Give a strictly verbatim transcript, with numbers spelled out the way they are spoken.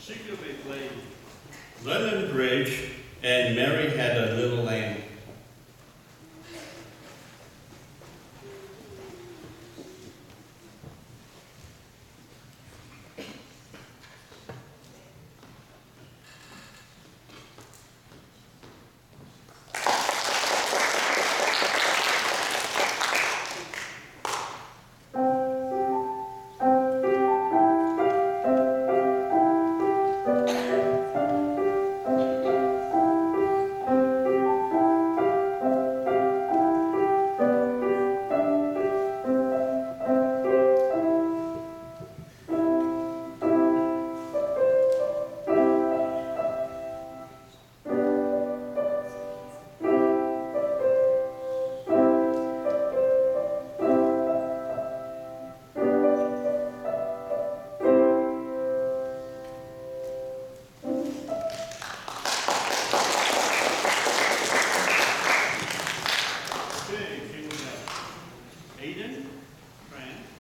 Secretly played London Bridge, and Mary had a little lamb. Okay, here we have Aiden.